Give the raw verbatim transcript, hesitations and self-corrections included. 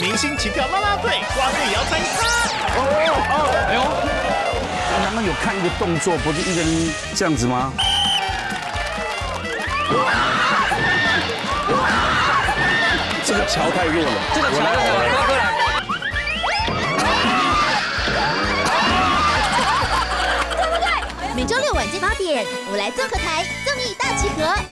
明星起跳啦啦队，瓜哥也要参与他。 哦哦，哎呦，我刚刚有看一个动作，不是一个人这样子吗？这个桥太弱了， 这个桥太弱了，瓜哥来。 每周六晚间八点，我来综合台综艺大集合。